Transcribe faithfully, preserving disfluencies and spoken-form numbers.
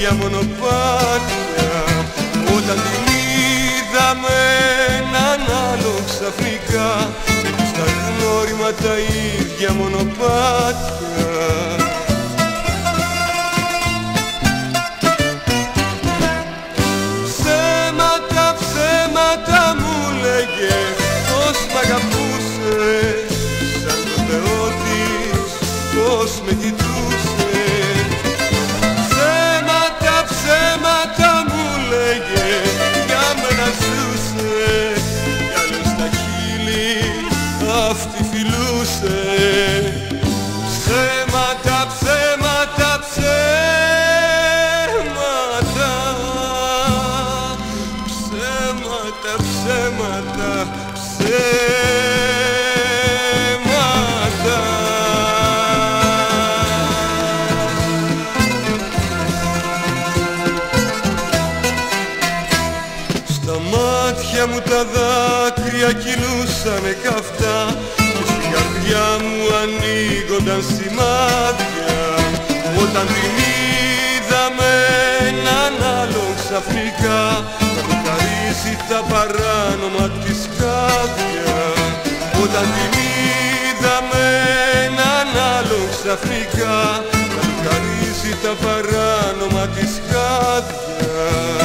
ίδια μονοπάτια. Όταν την είδα με έναν άλλο ξαφνικά, στα γνώριμα τα ίδια μονοπάτια. Ψέματα, ψέματα μου λέγε πως μ' αγαπούσε, σαν το Θεό της πως με κοιτούσε. Ψέματα, ψέματα μου λέγε για μένα ζούσε, κι άλλος τα χείλη αυτή φιλούσε. Ψέματα, ψέματα, ψέματα, ψέματα, ψέματα, ψέματα. Στα μάτια μου τα δάκρυα κυλούσανε καυτά, και στην καρδιά μου ανοίγονταν σημάδια. Όταν την είδα με έναν άλλον ξαφνικά, να του χαρίσει τα παράνομα της χάδια. Όταν την είδα με έναν άλλον ξαφνικά, να του χαρίσει τα παράνομα της χάδια.